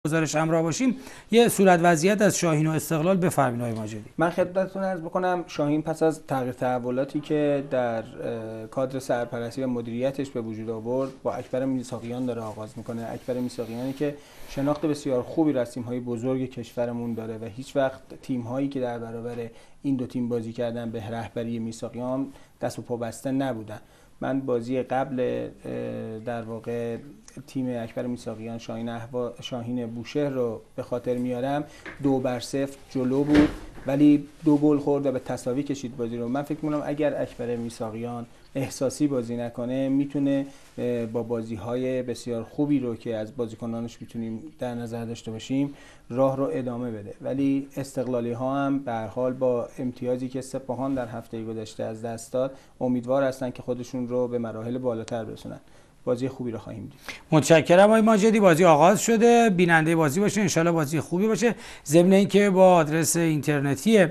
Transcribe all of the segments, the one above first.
گزارش همراه باشیم. یه صورت وضعیت از شاهین و استقلال بفرمایید آقای ماجدی. من خدمتتون عرض بکنم شاهین پس از تغییر تحولاتی که در کادر سرپرستی و مدیریتش به وجود آورد با اکبر میثاقیان داره آغاز میکنه. اکبر میثاقیانی که شناخت بسیار خوبی از تیم‌های بزرگ کشورمون داره و هیچ وقت تیم‌هایی که در برابر این دو تیم بازی کردن به رهبری میثاقیان دست و پا بسته نبودن. من بازی قبل در واقع تیم اکبر میثاقیان شاهین بوشهر رو به خاطر میارم. 2-0 جلو بود ولی 2 گل خورد و به تساوی کشید بازی رو. من فکر می‌کنم اگر اکبر میثاقیان احساسی بازی نکنه میتونه با بازی‌های بسیار خوبی رو که از بازیکنانش میتونیم در نظر داشته باشیم راه رو ادامه بده. ولی استقلالی‌ها هم به هر حال با امتیازی که سپاهان در هفته گذشته از دست داد امیدوار هستن که خودشون رو به مراحل بالاتر برسونن. بازی خوبی رو خواهیم دید. متشکرم آقای ماجدی. بازی آغاز شده، بیننده بازی باشه، انشالله بازی خوبی باشه. ضمن اینکه با آدرس اینترنتی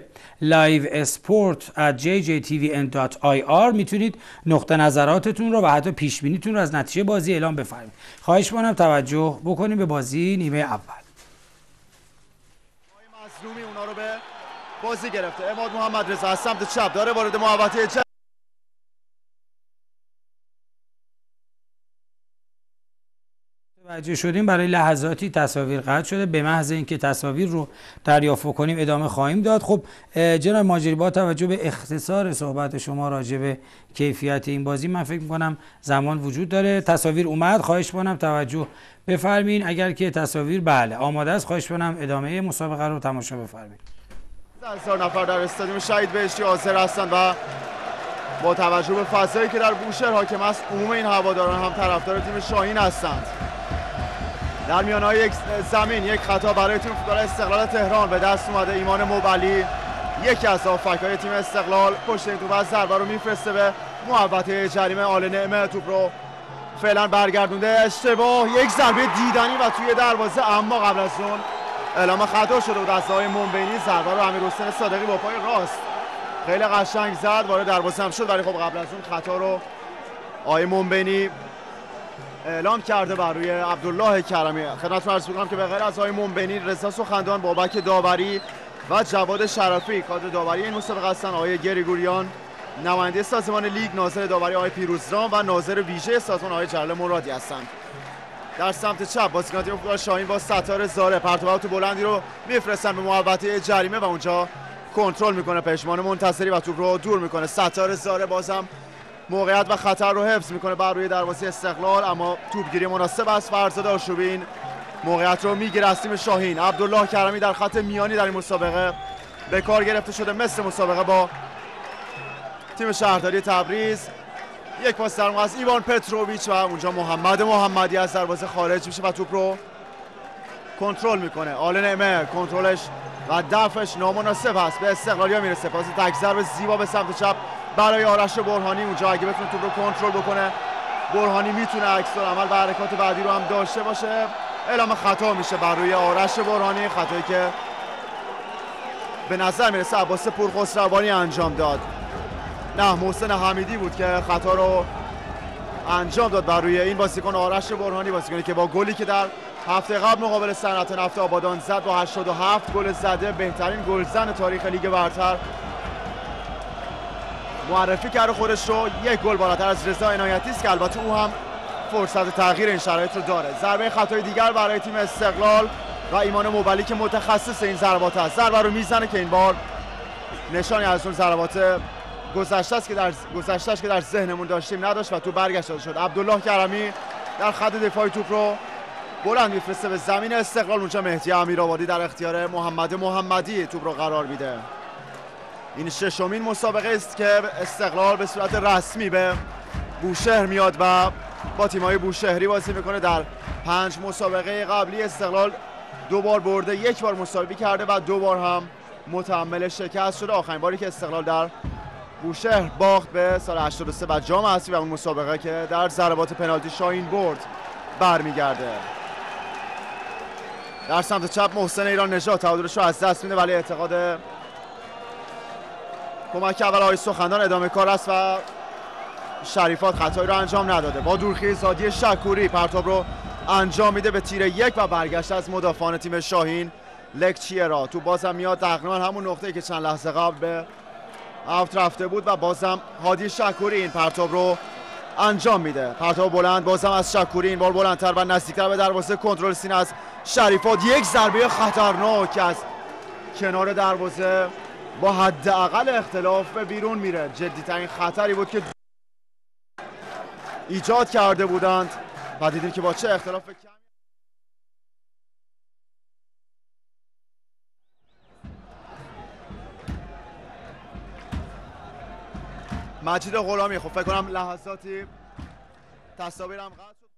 livesport@jjtvn.ir میتونید نقطه نظراتتون رو و حتی پیش بینیتون رو از نتیجه بازی اعلام بفرمایید. خواهش می‌کنم توجه بکنیم به بازی نیمه اول. مظلومی اونا رو به بازی گرفته. عماد محمد رضا از سمت چپ داره وارد محوطه توجه شدیم برای لحظاتی تصاویر قطع شده. به محض اینکه تصاویر رو دریافت کنیم ادامه خواهیم داد. خب جناب ماجدی با توجه به اختصار صحبت شما راجع به کیفیت این بازی من فکر می‌کنم زمان وجود داره. تصاویر اومد، خواهش می‌کنم توجه بفرمایید. اگر که تصاویر بله آماده است خواهش می‌کنم ادامه مسابقه رو تماشا بفرمایید. 10,000 نفر در استادیوم شهید بهشتی حاضر هستند و با توجه به فضایی که در بوشهر حاکم است عموم این هواداران هم طرفدار تیم شاهین هستند. در میانهای یک زمین یک خطا برای تیم فوتبال استقلال تهران به دست اومده. ایمان موبلی یکی از هافبک‌های تیم استقلال پشت این توپ از ضربه رو میفرسته به محوطه جریمه. آل نعمه توپ رو فعلا برگردونده. اشتباه، یک ضربه دیدنی و توی دروازه، اما قبل از اون اعلام خطا شده بود از آقای منبینی. ضربه رو امیرحسین صادقی با پای راست خیلی قشنگ زد، وارد دروازه هم شد، ولی خب قبل از اون خطا رو آقای منبینی اعلام کرده بر روی عبدالله کرمی. خدمتتون عرض می‌کنم که به غیر از آقای منبینی، رضا سخندان، بابک داوری و جواد شرفی کادر داوری این مسابقه هستند. آقای گریگوریان نماینده سازمان لیگ، ناظر داوری آقای پیروزرام و ناظر ویژه سازمان آقای جلال مرادی هستند. در سمت چپ بازیکن تیم فوتبال شاهین با ستاره زاره پرتاب بلندی رو میفرستن به محوطه جریمه و اونجا کنترل میکنه پشمان منتصری و توپ رو دور میکنه. ستاره زاره بازم موقعیت و خطر رو حفظ میکنه بر روی دروازه استقلال، اما توپگیری مناسب است. فرزاد آشوبین موقعیت رو میگیره از تیم شاهین. عبدالله کرمی در خط میانی در این مسابقه به کار گرفته شده مثل مسابقه با تیم شهرداری تبریز. یک پاس در از ایوان پتروویچ و اونجا محمد محمدی از دروازه خارج میشه و توپ رو کنترل میکنه. آل نعمه کنترلش و دفعش نامناسب است، به استقلالیا میرسه. پاس تک ضربه زیبا به سمت چپ برای آرش برهانی. اونجا اگه بتونه توپ رو کنترل بکنه برهانی میتونه عکس‌العمل و حرکات بعدی رو هم داشته باشه. اعلام خطا میشه بر روی آرش برهانی، خطایی که به نظر میرسه عباس پورخسروانی انجام داد. نه، محسن حمیدی بود که خطا رو انجام داد بر روی این بازیکن آرش برهانی، بازیکنی که با گلی که در هفته قبل مقابل صنعت نفت آبادان زد با 87 گل زده بهترین گلزن تاریخ لیگ برتر معرفی کرده خودش رو. یک گل بالاتر از رضا عنایتی است که البته او هم فرصت تغییر این شرایط رو داره. ضربه خطای دیگر برای تیم استقلال و ایمان موبلی که متخصص این ضربات است. ضربه رو میزنه که این بار نشانی از اون ضربات گذشته که در ذهنمون داشتیم نداشت و تو برگشت شد. عبدالله کرمی در خط دفاعی توپ رو بلند میفرسته به زمین استقلال. اونجا مهدی امیرآبادی در اختیار محمد محمدی توپ رو قرار میده. این ششمین مسابقه است که استقلال به صورت رسمی به بوشهر میاد و با تیم‌های بوشهری بازی میکنه. در 5 مسابقه قبلی استقلال 2 بار برده، 1 بار مساوی کرده و 2 بار هم متحمل شکست شده. آخرین باری که استقلال در بوشهر باخت به سال 83 و جام حذفی و اون مسابقه که در ضربات پنالتی شاهین برد برمیگرده. در سمت چپ محسن ایران نژاد تعادلش رو از دست میده، ولی اعتقاد کمک اول آقای سخندان ادامه کار است و شریفات خطایی رو انجام نداده. با دورخیز هادی شکوری پرتاب رو انجام میده به تیر 1 و برگشت از مدافعان تیم شاهین لکچیرا. تو بازم میاد تقریبا همون نقطه‌ای که چند لحظه قبل به اوت رفته بود و بازم هادی شکوری این پرتاب رو انجام میده. پرتاب بلند بازم از شکوری، این بال بلندتر و نزدیکتر به دروازه، کنترل سینه از شریفات، یک ضربه خطرناک از کنار دروازه با حداقل اختلاف به بیرون میره. جدی‌ترین خطری بود که ایجاد کرده بودند و دیدیم که با چه اختلاف کمی. مجید غلامی خب فکر کنم لحظاتی تصاویرم قطع شد،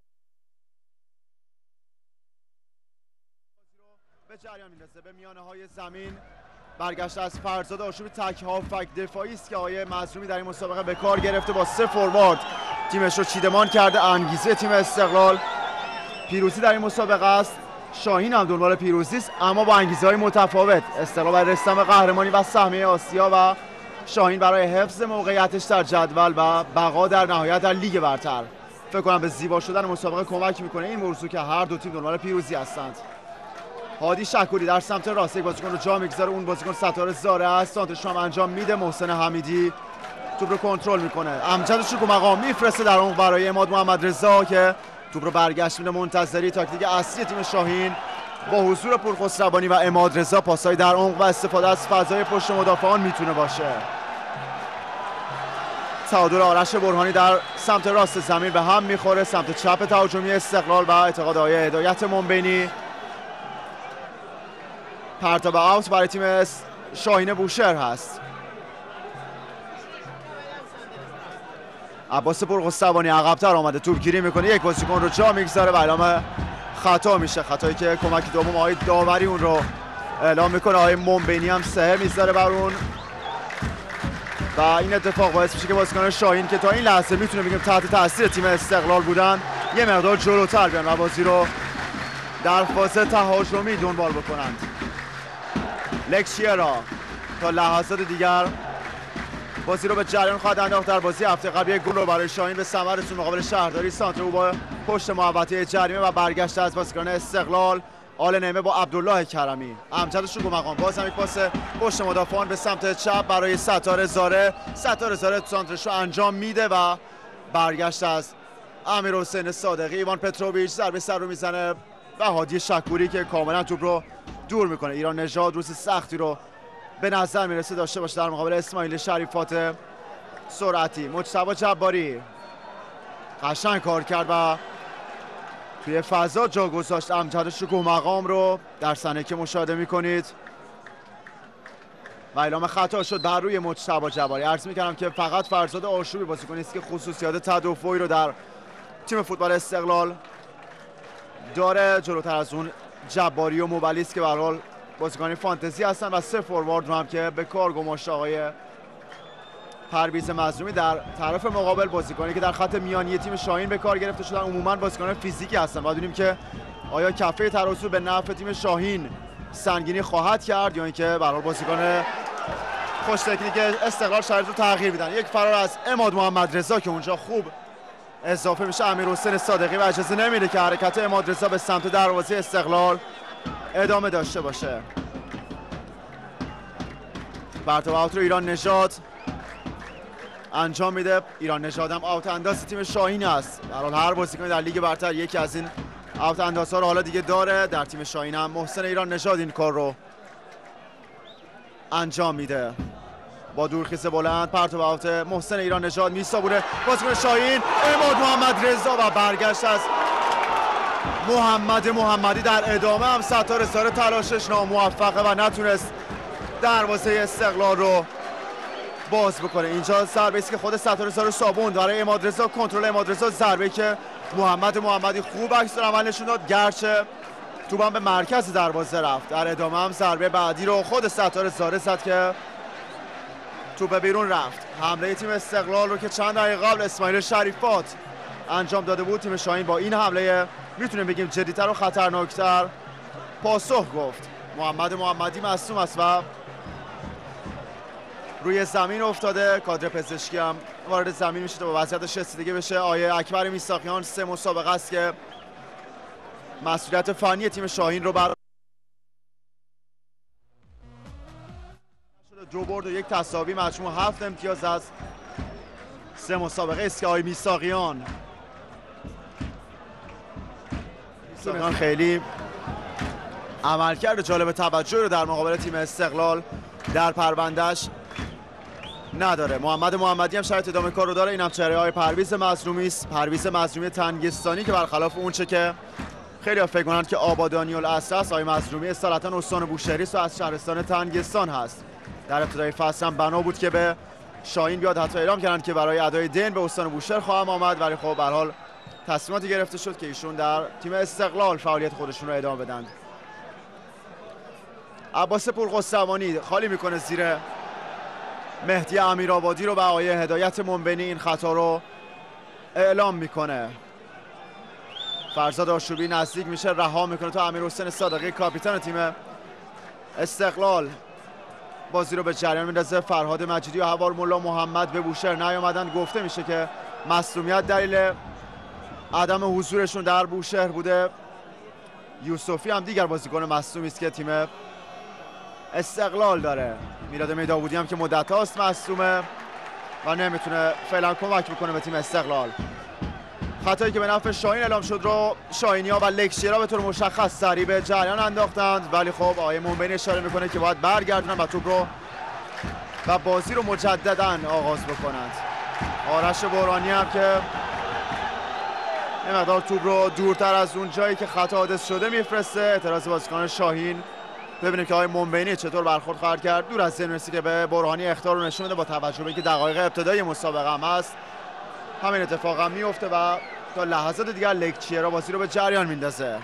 به جریان میندازه به میانه های زمین. برگشت از فرزاد آشوبی، تک هافک دفاعی است که آقای مظلومی در این مسابقه به کار گرفته، با 3 فوروارد تیمش رو چیدمان کرده. انگیزه تیم استقلال پیروزی در این مسابقه است. شاهین هم دنبال پیروزی است اما با انگیزه‌های متفاوت. استقلال برای رسیدن قهرمانی و سهمیه آسیا و شاهین برای حفظ موقعیتش در جدول و بقا در نهایت در لیگ برتر. فکر کنم به زیبا شدن مسابقه کمک میکنه این موضوع که هر دو تیم دنبال پیروزی هستند. هادی شکوری در سمت راست یک بازیکن رو جا میگذاره، اون بازیکن ستاره زاره است. سانترش هم انجام میده. محسن حمیدی توپ رو کنترل میکنه. امجد شکو مقام میفرسته در اون برای عماد محمدرضا که توپ رو برگشت میده. منتظری تاکتیک اصلی تیم شاهین با حضور پورخسروانی و عماد رضا، پاسای در عمق و استفاده از فضای پشت مدافعان میتونه باشه. تعادل آرش برهانی در سمت راست زمین به هم میخوره، سمت چپ تهاجمی استقلال و اعتقاد آقای هدایت منبینی. پرتاب اوت برای تیم شاهین بوشهر هست. عباس پورخسروانی عقب‌تر آمده، توپ گیری میکنه، یک بازیکن رو جا میگذاره و اعلام خطا میشه. خطایی که کمک دوم آقای داوری اون رو اعلام میکنه. آقای منبینی هم سه میذاره بر اون و این اتفاق باعث میشه که بازیکنان شاهین که تا این لحظه میتونه بگیم تحت تاثیر تیم استقلال بودن یه مقدار جلوتر بیان و بازی رو در فاز تهاجمی دنبال بکنند. لکشیرا تا لحظات دیگر بازی رو به جریان خواهد انداخت. در بازی هفته قبل یک گل رو برای شاهین به ثمر رسوند مقابل شهرداری. سانتر او با پشت محوطه جریمه و برگشت از بازیکن استقلال آل نعمه با عبدالله کرمی. امجد شکو مقام باز هم یک پاس پشت مدافعان به سمت چپ برای ستاره زاره. ستاره زاره سانترش رو انجام میده و برگشت از امیر حسین صادقی. ایوان پتروویچ ضربه سر رو میزنه و هادی شکوری که کاملا توپ رو دور میکنه. ایران نژاد روز سختی رو به نظر میرسه داشته باشه در مقابل اسماعیل شریفات سرعتی. مجتبی جباری قشنگ کار کرد و توی فضا جا گذاشت امجد شکوه مقام رو در صحنه که مشاهده میکنید و اعلام خطا شد بر روی مجتبی جباری. عرض میکردم که فقط فرزاد آشوبی بازیکنی است که خصوصیات تدافعی رو در تیم فوتبال استقلال داره، جلوتر از اون جباری و موبلی است که به هر حال بازیکن فانتزی هستن و 3 فوروارد رو هم که به کار گماشته آقای پرویز مظلومی. در طرف مقابل بازیکنی که در خط میانی تیم شاهین به کار گرفته شدن عموما بازیکنان فیزیکی هستن. باید ببینیم که آیا کفه ترازو به نفع تیم شاهین سنگینی خواهد کرد یا اینکه به هر حال بازیکن خوش تکنیک استقلال شرایط رو تغییر میدن. یک فرار از عماد محمدرضا که اونجا خوب اضافه میشه امیر حسین صادقی و اجازه نمیده که حرکت عماد رضا به سمت دروازه استقلال ادامه داشته باشه. پرتاب اوت رو ایران نژاد انجام میده. ایران نژاد هم اوت انداز تیم شاهین است. در حال هر بازیکن در لیگ برتر یکی از این اوت اندازها رو حالا دیگه داره. در تیم شاهین هم محسن ایران نژاد این کار رو انجام میده. با دورخیز بلند پرتاب اوت محسن ایران نژاد میسابونه بازیکن شاهین عماد محمدرضا و برگشت از محمد محمدی. در ادامه هم ستاره زاره تلاشش ناموفقه و نتونست دروازه استقلال رو باز بکنه. اینجا ضربه است که خود ستاره زاره صابوند برای عماد رضا. کنترل عماد رضا، ضربه که محمد محمدی خوب عکس العمل نشون داد گرچه توپ به مرکز دروازه رفت. در ادامه هم ضربه بعدی رو خود ستاره زاره زد که توپ بیرون رفت. حمله تیم استقلال رو که چند دقیقه قبل اسماعیل شریفات انجام داده بود تیم شاهین با این حمله میتونیم بگیم جدی‌تر و خطرناکتر پاسخ گفت. محمد محمدی مصدوم است و روی زمین افتاده. کادر پزشکی هم وارد زمین میشه تا با وضعیتش رسیدگی بشه. آیه اکبر میساقیان 3 مسابقه است که مسئولیت فنی تیم شاهین رو بر 2 برد و 1 تساوی، مجموع 7 امتیاز از 3 مسابقه است که آقای میساقیان خیلی عملکرد جالب توجه رو در مقابل تیم استقلال در پروندهش نداره. محمد محمدی هم شاید ادامه کار رو داره. اینم چهره های پرویز مظلومی است، پرویز مظلومی تنگستانی که برخلاف اونچه که خیلی فکر کنند که آبادانی الاصل است، آقای مظلومی اصالتا استان بوشهری و از شهرستان تنگستان هست. در ابتدای فصل هم بنا بود که به شاهین بیاد، حتی اعلام کردند که برای ادای دین به استان بوشهر خواهم آمد، ولی خب به هر حال تصمیماتی گرفته شد که ایشون در تیم استقلال فعالیت خودشون رو ادامه بدن. عباس پورقسروانی خالی میکنه زیر مهدی امیرآبادی رو و آقای هدایت منبنی این خطا رو اعلام میکنه. فرزاد آشوبی نزدیک میشه، رها میکنه تا امیرحسین صادقی کاپیتان تیم استقلال بازی رو به جریان میندازه. فرهاد مجیدی و هوار مولا محمد به بوشهر نیامدن. گفته میشه که مصدومیت دلیل عدم حضورشون در بوشهر بوده. یوسفی هم دیگر بازیکن مصدومی است که تیم استقلال داره. میلاد میداودی هم که مدت هاست مصدومه و نمیتونه فعلا کمک بکنه به تیم استقلال. خطایی که به نفع شاهین اعلام شد رو شاهینیا و لکشیرا به طور مشخص سریع به جریان انداختند، ولی خب آقای منبنی اشاره میکنه که باید برگردونن و توپ رو و بازی رو مجددا آغاز بکنند. آرش برهانی هم که یه مقدار توپ رو دورتر از اون جایی که خطا حادث شده میفرسته. اعتراض بازیکن شاهین، ببینیم که آقای منبنی چطور برخورد خواهد کرد. دور از ذهن رسید که به برهانی اخطار رو نشون بده، با توجه به اینکه دقایق ابتدایی مسابقه هم هست همین اتفاق هم میفته و تا لحظات دیگر لکچیرا بازی رو به جریان میندازه.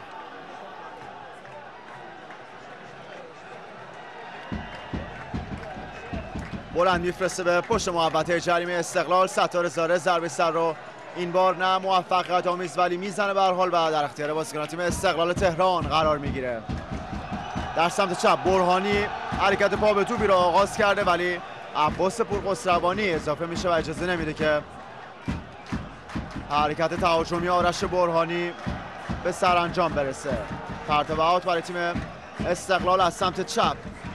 بلند میفرسته به پشت محوطه جریمه استقلال. ستاره زاره ضربه سر رو این بار نه موفقیت آمیز ولی میزنه به هر حال و در اختیار بازیکن تیم استقلال تهران قرار میگیره. در سمت چپ برهانی حرکت پا به توپی رو آغاز کرده، ولی عباس پورقسروانی اضافه میشه و اجازه نمیده که حرکت تهاجمی آرش برهانی به سرانجام برسه. پرتاب اوت برای تیم استقلال از سمت چپ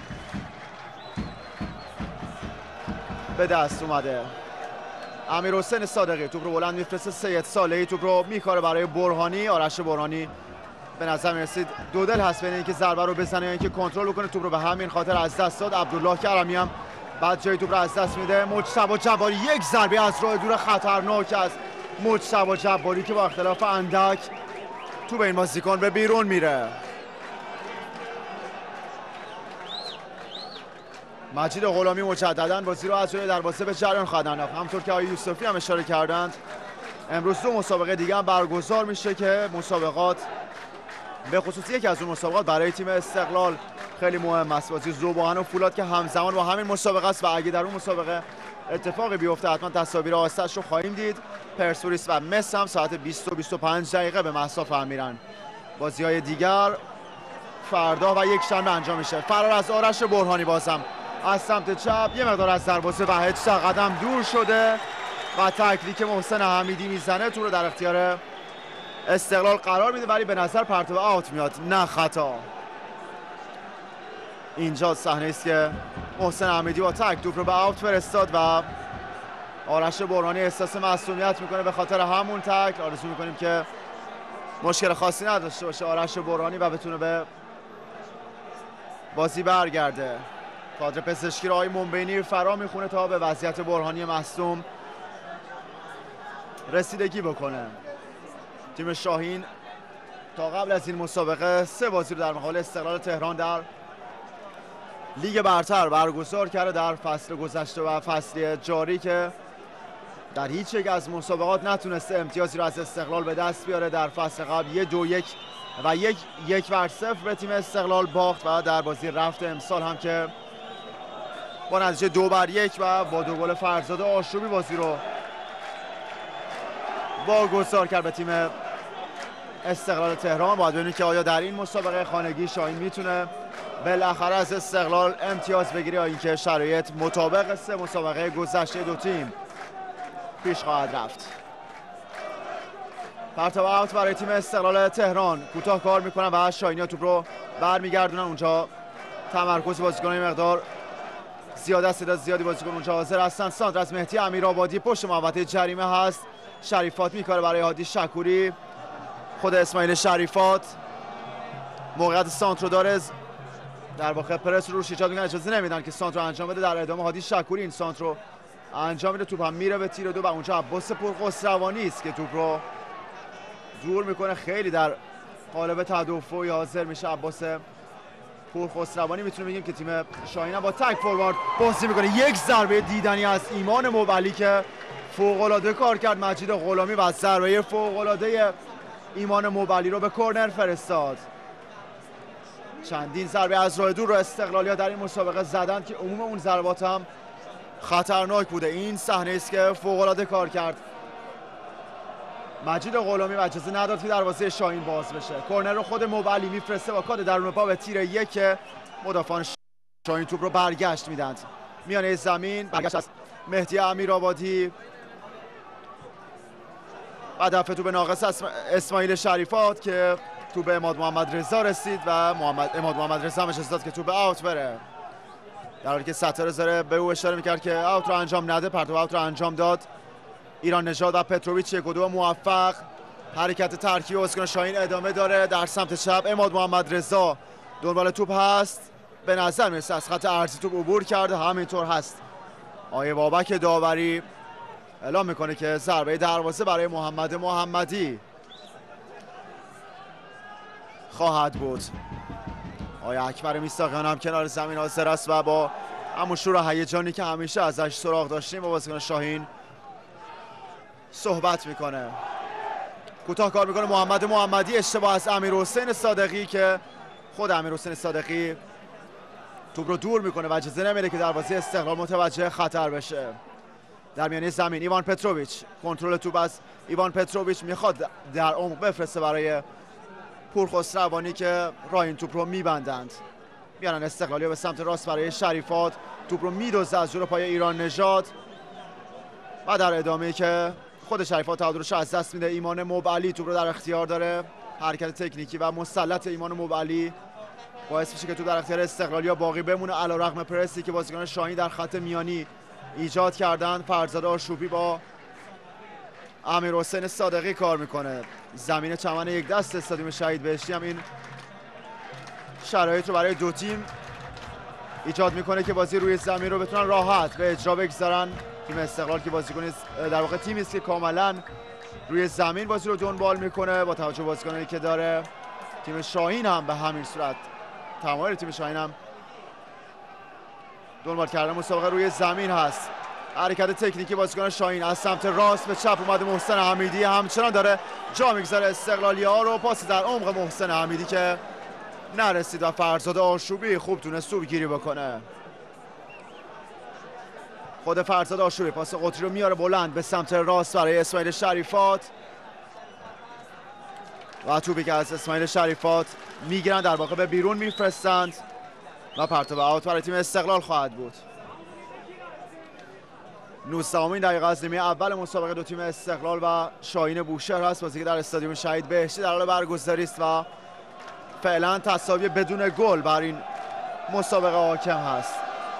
به دست اومده. امیرحسین صادقی توپ رو بلند میفرسته. سید صالحی توپ رو میکاره برای برهانی. آرش برهانی به نظر میرسید دو دل هست بین اینکه ضربه رو بزنه یا اینکه کنترل بکنه توپ رو، به همین خاطر از دست داد. عبدالله کرمی هم بعد جای توپ رو از دست میده. مجتبی جباری یک ضربه از راه دور خطرناک از مجتبی جباری که با اختلاف اندک تو به این بازیکن به بیرون میره. مجید غلامی مجددا بازی رو از جلوی دروازه به جریان خواهد انداخت. همونطور که آقای یوسفی هم اشاره کردند امروز 2 مسابقه دیگه هم برگزار میشه که مسابقات به خصوص یکی از اون مسابقات برای تیم استقلال خیلی مهم است. بازی ذوب‌آهن و فولاد که همزمان با همین مسابقه است و اگه در اون مسابقه اتفاقی بیفته حتما تصاویر آستش رو خواهیم دید. پرسپولیس و مس هم ساعت 20 و 25 دقیقه به مصاف هم میرن. بازی‌های دیگر فردا و یک شنبه انجام میشه. فرار از آرش برهانی بازم از سمت چپ یه مقدار از دروازه و هیچ قدم دور شده و تکلی که محسن حمیدی میزنه تو رو در اختیار استقلال قرار میده، ولی به نظر پرتاب آوت میاد نه خطا. اینجا صحنه است که محسن حمیدی با تک توپ رو به آوت فرستاد و آرش برهانی احساس معصومیت میکنه به خاطر همون تک. آرزو میکنیم که مشکل خاصی نداشته باشه آرش برهانی و بتونه به بازی برگرده. کادر پزشکی رو آقای منبنی فرا میخونه تا به وضعیت برهانی مصدوم رسیدگی بکنه. تیم شاهین تا قبل از این مسابقه 3 بازی رو در مقابل استقلال تهران در لیگ برتر برگزار کرده در فصل گذشته و فصل جاری که در هیچ یک از مسابقات نتونسته امتیازی رو از استقلال به دست بیاره. در فصل قبل 2-1 و 1-0 به تیم استقلال باخت و در بازی رفت امسال هم که با نتیجه 2-1 و با 2 گل فرزاد آشوبی بازی رو واگذار کرد به تیم استقلال تهران. باید ببینیم که آیا در این مسابقه خانگی شاهین میتونه بالاخره از استقلال امتیاز بگیره یا اینکه شرایط مطابق 3 مسابقه گذشته 2 تیم پیش خواهد رفت. پرتاب اوت برای تیم استقلال تهران. کوتاه کار میکنن و شاهینی توپ رو برمیگردونن اونجا. تمرکز بازیکنان مقدار زیاد است، تعداد زیادی بازیکن اونجا حاضر هستن. سانتر از مهدی امیرآبادی پشت محوطه جریمه هست. شریفات میکاره برای هادی شکوری. خود اسماعیل شریفات موقعیت سانتر رو داره، در واقع پرس رو ایجاد میکنن، اجازه نمیدن که سانتر رو انجام بده. در ادامه هادی شکوری این سانتر رو انجام میده، توپ هم میره به تیر دو و اونجا عباس پورخسروانی است که توپ رو دور میکنه. خیلی در قالب تدافعی حاضر میشه عباس پورخسروانی. میتونیم بگیم که تیم شاهین با تک فوروارد بازی میکنه. یک ضربه دیدنی از ایمان موبلی که فوق العاده کار کرد مجید غلامی و ضربه فوق العاده ایمان موبلی رو به کرنر فرستاد. چندین ضربه از راه دور رو استقلالیا در این مسابقه زدند که عموم اون ضربات هم خطرناک بوده. این صحنه است که فوق العاده کار کرد مجید غلامی و اجازه نداد که دروازه شاهین باز بشه. کرنر رو خود موبلی میفرسته با کاد درون پا به تیر یک. مدافعان شاهین توپ رو برگشت میدند میانه زمین. برگشت از مهدی امیرآبادی و دفعه توپ ناقص از اسماعیل شریفات که توپ عماد محمد رضا رسید و عماد محمد رضا هم اجازه داد که توپ اوت بره، در حالی که ستاره زاره به او اشاره میکرد که اوت رو انجام نده. پرتاب اوت رو انجام داد. ایران نژاد و پتروویچ 1 و 2 موفق. حرکت ترکیب بازیکن شاهین ادامه داره در سمت چپ. عماد محمد رضا دنبال توپ هست، به نظر میرسه از خط عرضی توپ عبور کرده، همینطور هست. آیه بابک داوری اعلام میکنه که ضربه دروازه برای محمد محمدی خواهد بود. آیه اکبر میساقیان هم کنار زمین حاضر است و با همون شور و هیجانی که همیشه ازش سراغ داشتیم با بازیکن شاهین صحبت میکنه. کوتاه کار میکنه محمد محمدی. اشتباه از امیرحسین صادقی که خود امیرحسین صادقی توپ رو دور میکنه و اجازه نمیده که دروازه استقلال متوجه خطر بشه. در میانه زمین ایوان پتروویچ، کنترل توپ از ایوان پتروویچ، میخواد در عمق بفرسته برای پورخسروانی که راه این توپ رو میبندند. میانن استقلالی به سمت راست برای شریفات، توپ رو میدوزه از جلو پای ایران نژاد و در ادامه که خود شریفات تعادلش از دست میده. ایمان موبلی توپ رو در اختیار داره. حرکت تکنیکی و مسلط ایمان موبلی باعث میشه که توپ در اختیار استقلالیا باقی بمونه علیرغم پرسی که بازیکنان شاهین در خط میانی ایجاد کردن. فرزاد آشوبی با امیرحسین صادقی کار میکنه. زمین چمن یک دست استادیوم شهید بهشتی هم این شرایط رو برای دو تیم ایجاد میکنه که بازی روی زمین رو بتونن راحت به اجرا بگذارن. تیم استقلال که بازیکن در واقع تیمی است که کاملا روی زمین بازی رو دنبال میکنه با توجه به بازیکنانی که داره. تیم شاهین هم به همین صورت، تمام تیم شاهین هم دنبال کردن مسابقه روی زمین هست. حرکت تکنیکی بازیکن شاهین از سمت راست به چپ اومده. محسن حمیدی همچنان داره جا میگذاره استقلالی‌ها رو. پاس در عمق محسن حمیدی که نرسید و فرزاد آشوبی خوب تونست توپ گیری بکنه. خود فرزاد آشوبی پاس قطری رو میاره بلند به سمت راست برای اسماعیل شریفات و توپی که از اسماعیل شریفات میگیرن در واقع به بیرون میفرستند و پرتاب اوت برای تیم استقلال خواهد بود. 19مین دقیقه از نیمه اول مسابقه دو تیم استقلال و شاهین بوشهر هست. بازی که در استادیوم شهید بهشتی در حال برگزاری است و فعلا تساوی بدون گل بر این مسابقه حاکم هست.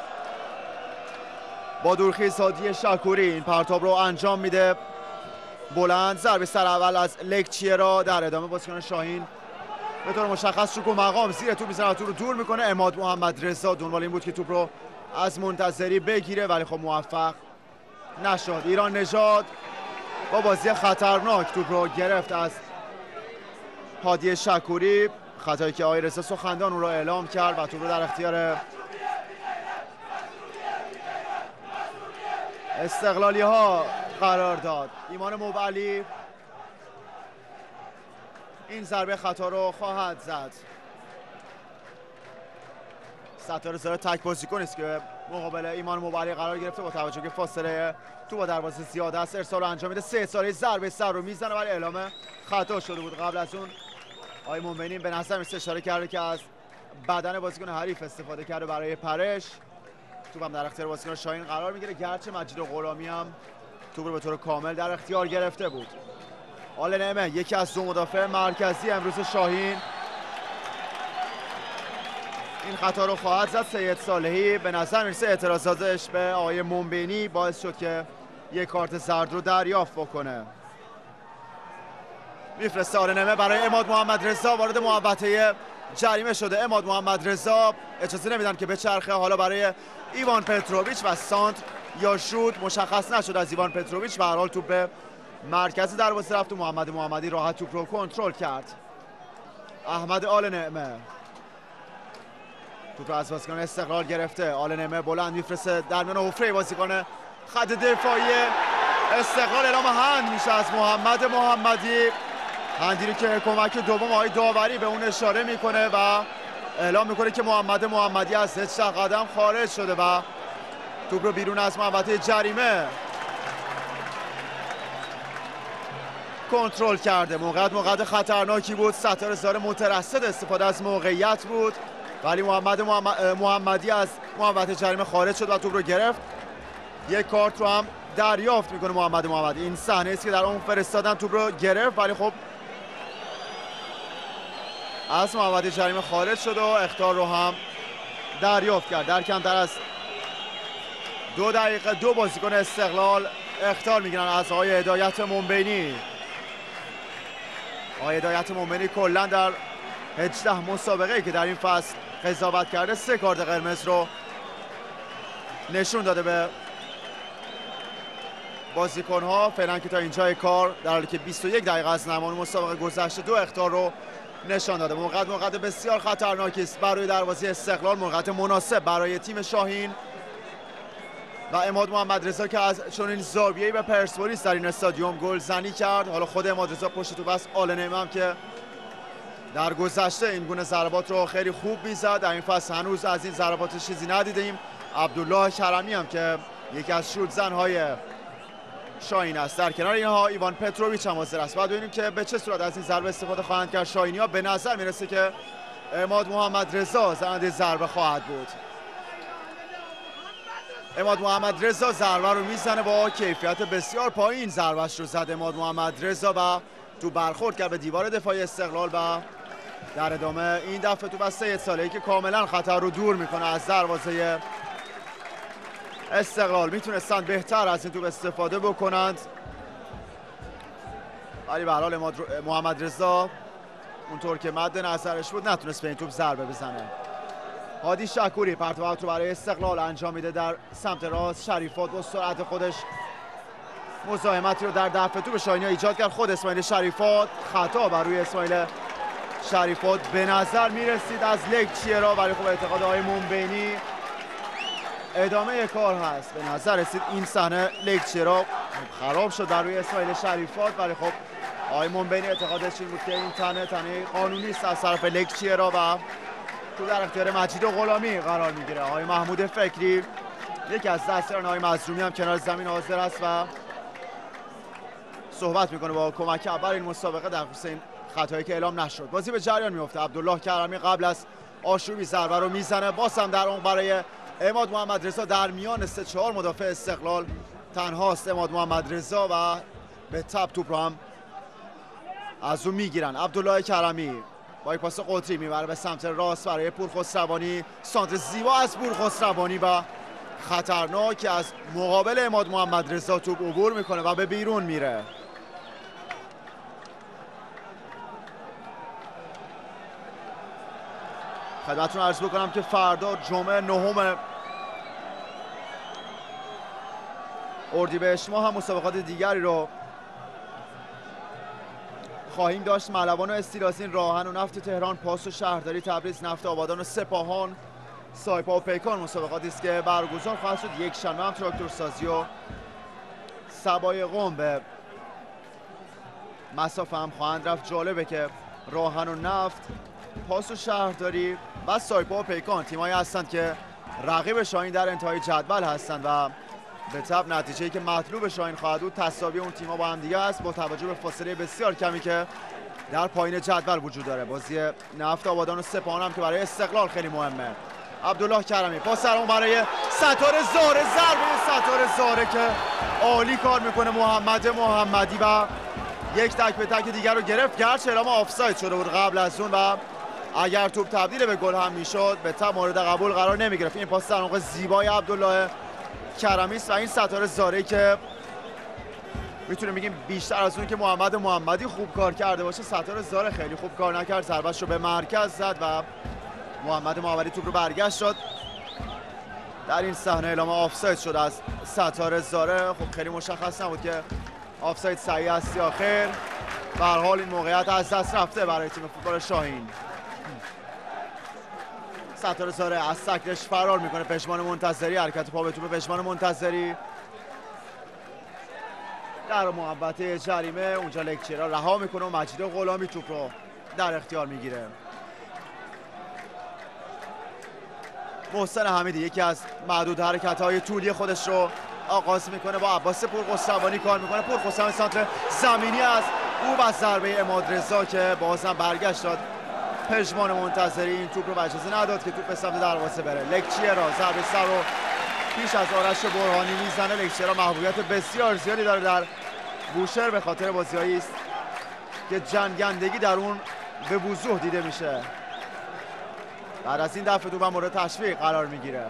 با دورخیز هادی شکوری این پرتاب رو انجام میده بلند. ضربه سر اول از لکچیرا. در ادامه بازیکن شاهین به طور مشخص شوک و مقام زیر توپ میزنه و توپ رو دور میکنه. عماد محمد رضا دنبال این بود که توپ رو از منتظری بگیره ولی خب موفق نشد. ایران نژاد با بازی خطرناک توپ رو گرفت از هادی شکوری، خطایی که آقای رضا سخندان اون رو اعلام کرد و توپ رو در اختیار استقلالی ها قرار داد. ایمان موبلی این ضربه خطا رو خواهد زد. ستاره زاره تک بازیکن است که مقابل ایمان موبلی قرار گرفته با توجه که فاصله تو با دروازه زیاد است. ارسال رو انجام میده. 3 ساله ضربه سر رو میزنه ولی اعلام خطا شده بود. قبل از اون آقای مومنی به نظر میاد اشاره کرده که از بدن بازیکن حریف استفاده کرده برای پرش. توپ هم در اختیار بازیکن شاهین قرار میگیره، گرچه مجید غلامی هم توپ رو به طور کامل در اختیار گرفته بود. آل نعمه یکی از دو مدافع مرکزی امروز شاهین این خطا رو خواهد زد. سید صالحی به نظر میرسه اعتراضاتش به آقای منبینی باعث شد که یک کارت زرد رو دریافت بکنه. میفرسته آل نعمه برای عماد محمد رضا، وارد محوطه جریمه شده. عماد محمد رضا اجازه نمیدن که بچرخه، حالا برای ایوان پتروویچ و سانت یا شوت مشخص نشد از ایوان پتروویچ. به هر حال توپ به مرکز دروازه رفت و محمد محمدی راحت توپ رو کنترل کرد. احمد آل نعمه توپ رو از بازیکن استقلال گرفته. آل نعمه بلند میفرسته در میان حفره بازیکن خط دفاعی استقلال. اعلام هند میشه از محمد محمدی، هندی که کمک دوم آقای داوری به اون اشاره میکنه و اعلام میکنه که محمد محمدی از 18 قدم خارج شده و توپ رو بیرون از محوطه جریمه کنترل کرده. موقعیت خطرناکی بود، ستاره زار مترصد استفاده از موقعیت بود، ولی محمد محمدی از محوطه جریمه خارج شد و توپ رو گرفت. یک کارت رو هم دریافت میکنه محمد محمدی. این صحنه است که در اون فرستادن توپ رو گرفت، ولی خب از محوطه جریمه خارج شد و اخطار رو هم دریافت کرد. در کمتر از 2 دقیقه 2 بازیکن استقلال اخطار میگیرن از آقای هدایت منبینی. آقای هدایت منبینی کلا در 18 مسابقه‌ای که در این فصل قضاوت کرده 3 کارت قرمز رو نشون داده به بازیکن‌ها. فعلا که تا اینجای کار در حالی که 21 دقیقه از زمان مسابقه گذشته 2 اخطار رو نشان داده. موقعیت بسیار خطرناکی است برای دروازه استقلال، موقعیت مناسب برای تیم شاهین و عماد محمد رضا که از چنین زاویه‌ای به پرسپولیس در این استادیوم گلزنی کرد. حالا خود عماد رضا پشت توپ است. آل نعمه هم که در گذشته این گونه ضربات رو خیلی خوب میزد، در این فصل هنوز از این ضربات چیزی ندیدیم. عبدالله کرمی هم که یکی از شوت زن‌های شاهین است. در کنار اینها ایوان پتروویچ هم حاضر است. بعد ببینیم که به چه صورت از این ضربه استفاده خواهند کرد شاهینی‌ها. به نظر میرسه که عماد محمد رضا زننده ضربه خواهد بود. عماد محمد رضا ضربه رو میزنه، با کیفیت بسیار پایین ضربه‌اش رو زد عماد محمد رضا و تو برخورد کرد به دیوار دفاعی استقلال و در ادامه این دفعه تو بس سید صالحی که کاملا خطر رو دور میکنه از دروازه استقلال. میتونستند بهتر از این توپ استفاده بکنند، ولی به هر حال محمد رضا اونطور که مد نظرش بود نتونست به این توپ ضربه بزنه. هادی شکوری پرتاب رو برای استقلال انجام میده در سمت راست. شریفات با سرعت خودش مزاحمتی رو در دفع توپ شاهینی ایجاد کرد. خود اسماعیل شریفات، خطا بر روی اسماعیل شریفات به نظر میرسید از لکچیرا، ولی خب اعتقاد آقای منبینی ادامه کار هست. به نظر رسید این صحنه لکچیرا خراب شد در روی اسماعیل شریفات، ولی خب آقای منبینی اعتقادش این بود که این تنه قانونی است از طرف لکچیرا و تو در اختیار مجید و غلامی قرار میگیره. آقای محمود فکری یکی از دستیاران آقای مظلومی هم کنار زمین حاضر است و صحبت میکنه با کمک اول این مسابقه در خصوص این خطایی که اعلام نشد. بازی به جریان میفته. عبدالله کرمی قبل از آشوبی ضربه رو میزنه، باز هم در اون برای عماد محمد رضا در میان 3-4 مدافع استقلال تنهاست عماد محمد رضا و به تپ توپ رو هم از اون میگیرن. عبدالله کرمی با یک پاس قطری میبره به سمت راست برای پورخسروانی. سانتر زیبا از پورخسروانی و خطرناک از مقابل عماد محمد رضا توپ عبور میکنه و به بیرون میره. خدمتتون عرض بکنم که فردا جمعه 9 اردیبهشت ماه هم مسابقات دیگری رو خواهیم داشت. ملوان و استیلاسین، راهن و نفت تهران، پاس و شهرداری تبریز، نفت آبادان و سپاهان، سایپا و پیکان مسابقاتی است که برگزار خواهد شد. یک شنبه هم تراکتورسازی و سبای قم به مسافه هم خواهند رفت. جالبه که راهن و نفت، پاس و شهرداری و سایپا و پیکان تیمایی هستند که رقیب شاهین در انتهای جدول هستند و به طب نتیجه‌ای که مطلوب شاهین خواهد بود تساوی اون تیم‌ها با هم دیگه است، با توجه به فاصله بسیار کمی که در پایین جدول وجود داره. بازی نفت آبادان و سپاهان هم که برای استقلال خیلی مهمه. عبدالله کرمی پاس اون برای ستاره زاره، ضربه ستاره زاره که عالی کار میکنه محمد محمدی و یک تک به تک دیگر رو گرفت، گرچه اعلام آفساید شده بود قبل از اون و اگر توپ تبدیل به گل هم میشد به تمام مورد قبول قرار نمی گرفت. این پاس در واقع زیبای عبدالله کرمی است و این ستاره زارعی که میتونیم بگیم بیشتر از اون که محمد محمدی خوب کار کرده باشه، ستاره زاره خیلی خوب کار نکرد، ضربه‌اش رو به مرکز زد و محمد محمدی توپ رو برگشت شد. در این صحنه اعلام آفساید شد از ستاره زاره. خب خیلی مشخص نبود که آفساید صحیح است یا خیر. به هر حال این موقعیت از دست رفته برای تیم فوتبال شاهین. ستاره زاره از سکرش فرار میکنه. پشمان منتظری، حرکت پا به توپ پشمان منتظری در محوطه جریمه. اونجا لکچرا رها میکنه و مجید غلامی توپ رو در اختیار میگیره. محسن حمیدی یکی از معدود حرکت‌های طولی خودش رو آغاز میکنه، با عباس پورخسروانی کار میکنه. پورخسروانی سانتر زمینی از او و ضربه عمادرضا که بازم برگشت داد پژمان منتظری این توپ رو اجازه نداد که توپ به سمت دروازه بره. لکچرا ضربه سر رو پیش از آرش برهانی میزنه. لکچرا محبوبیت بسیار زیادی داره در بوشهر به خاطر بازی‌هایی است که جنگندگی در اون به وضوح دیده میشه. بعد از این دفعه توپ مورد تشویق قرار میگیره.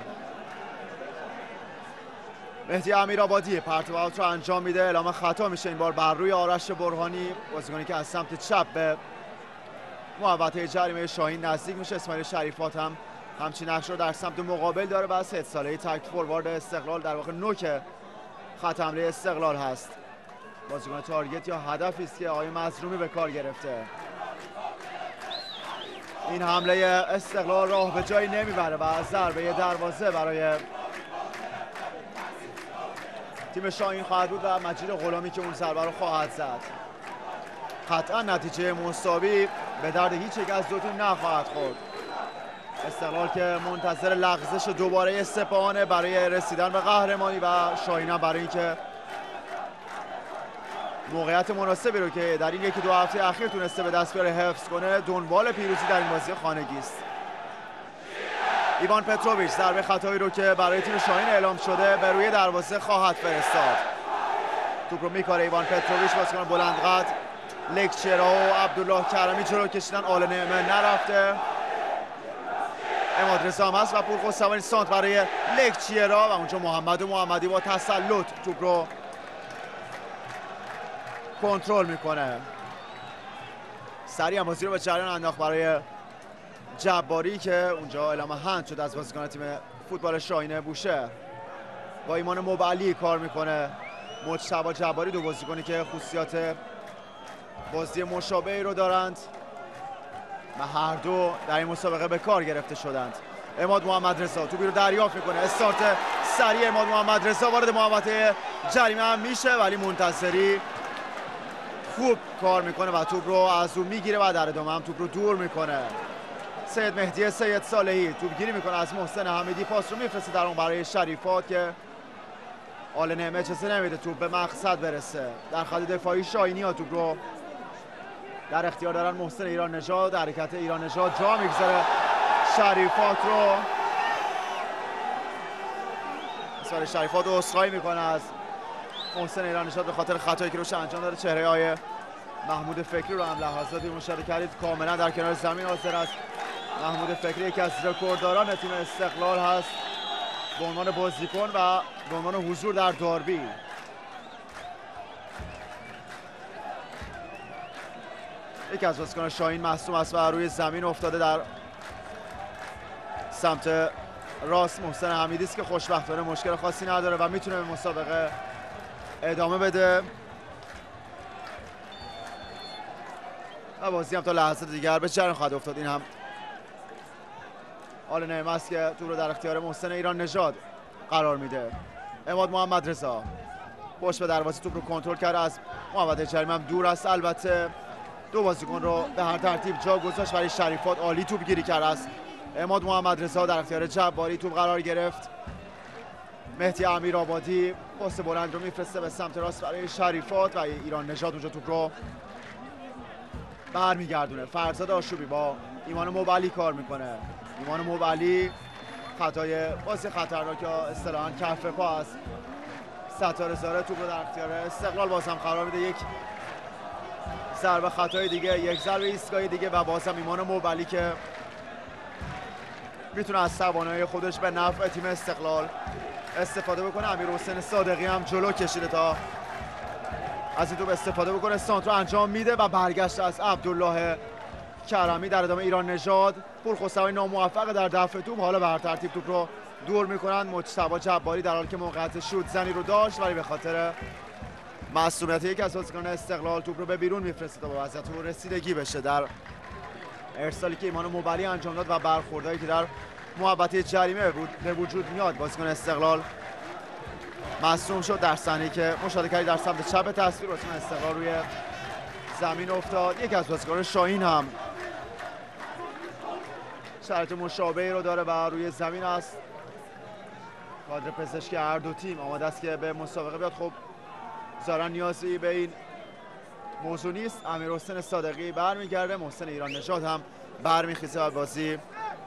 مهدی امیرآبادی پرتاب آوت رو انجام میده. اعلام خطا میشه این بار بر روی آرش برهانی، بازیکنی که از سمت چپ به محوطه جریمه شاهین نزدیک میشه. اسماعیل شریفات هم همچین نقش رو در سمت مقابل داره و از 30 ساله تک فوروارد استقلال، در واقع نوک خط حمله استقلال هست. بازیکن تارگت یا هدفی است که آقای مظلومی به کار گرفته. این حمله استقلال راه به جایی نمیبره و ضربه دروازه برای تیم شاهین خواهد بود و مجید غلامی که اون ضربه رو خواهد زد. قطعا نتیجه مساوی به درد هیچ یک از دو تیم نخواهد خورد. استقلال که منتظر لغزش دوباره سپاهانه برای رسیدن به قهرمانی و شاهین هم برای اینکه موقعیت مناسبی رو که در این یکی دو هفته اخیر تونسته به دست بیاره حفظ کنه، دنبال پیروزی در این بازی خانگی است. ایوان پتروویچ ضربه خطایی رو که برای تیم شاهین اعلام شده به روی دروازه خواهد فرستاد. توپ رو میکاره ایوان پتروویچ، بازیکن بلند قد لکچرا و عبدالله کرمی جلو کشیدن. آل نعمه نرفته، عمادرضا هم هست و پورخسروانی سانت برای لکچرا و اونجا محمد محمدی با تسلط توپ رو کنترل میکنه. سریع هم بازی رو به جریان انداخت برای جباری که اونجا اعلام هند شد از بازیکن تیم فوتبال شاهین بوشهر. با ایمان مبعلی کار میکنه مجتبی جباری، دو بازیکنی که خصوصیات بازی مشابهی رو دارند و هر دو در این مسابقه به کار گرفته شدند. عماد محمدرضا توپی رو دریافت میکنه. استارت سریع عماد محمدرضا وارد محوطه جریمه هم میشه ولی منتظری خوب کار میکنه و توپ رو از او میگیره و در ادامه هم توپ رو دور میکنه. سید مهدی سید صالحی توپ گیری میکنه از محسن حمیدی، پاس رو میفرسته در اون برای شریفات که آل نعمه اجازه نمیده توپ به مقصد برسه. در خط دفاعی شاهینی ها توپ رو در اختیار دارن. محسن ایران نژاد، حرکت ایران نژاد جا میگذاره شریفات رو. سال شریفات عذرخواهی میکنه از محسن ایران نژاد به خاطر خطایی که روش انجام داده. چهره های محمود فکری رو هم لحظاتی مشاهده کردید، کاملا در کنار زمین حاضر است. محمود فکری یکی از رکوردداران تیم استقلال هست به عنوان بازیکن و به عنوان حضور در داربی. یکی از بازیکنان شاهین مصدوم است و روی زمین افتاده در سمت راست. محسن حمیدی است که خوشبختانه مشکل خاصی نداره و میتونه به مسابقه ادامه بده و بازی هم تا لحظات دیگر به جریان خواهد افتاد. این هم آل نعمه است که توپ رو در اختیار محسن ایران نژاد قرار میده. عماد محمدرضا پشت به دروازه توپ رو کنترل کرده، از محوطه جریمه هم دور است. البته دو بازیکن رو به هر ترتیب جا گذاشت برای شریفات. عالی توپ گیری کرده است عماد محمدرضا، در اختیار جباری توپ قرار گرفت. مهدی امیرآبادی پاس بلند رو میفرسته به سمت راست برای شریفات و ایران نژاد اونجا توپ رو برمیگردونه. فرزاد آشوبی با ایمان مبعلی کار میکنه. ایمان مبعلی خطای بازی خطرناک یا اصطلاحاً کف پا است. ستاره زاره توپ رو در اختیار استقلال باز هم قرار میده. یک ضربه خطای دیگه، یک ضربه ایستگاهی دیگه و بازم ایمان موبلی که میتونه از توانایی خودش به نفع تیم استقلال استفاده بکنه. امیرحسین صادقی هم جلو کشیده تا از این توپ استفاده بکنه، سانتر انجام میده و برگشت از عبدالله کرمی. در ادامه ایران نژاد، پورخسروی ناموفق در دفع توپ، حالا بر ترتیب توپ رو دور میکنن. مجتبی جباری در حالی که موقعیت شوت زنی رو داشت ولی به خاطر معصومیت یک از بازیکنان استقلال توپ رو به بیرون میفرسته تا به وضعیت رو رسیدگی بشه در ارسالی که ایمان موبلی انجام داد و برخوردهایی که در محوطه جریمه به وجود میاد. بازیکن استقلال معصوم شد در صحنه‌ای که مشاهده کردید در سمت چپ تصویر. بازیکن استقلال روی زمین افتاد. یک از بازیکنان شاهین هم شرایط مشابهی رو داره و روی زمین است. کادر پزشکی هر دو تیم آماده است که به مسابقه بیاد. خب ظاهرا نیازی به این موضوع نیست. امیرحسین صادقی برمیگرده، محسن ایران نژاد هم برمیخیزه و بازی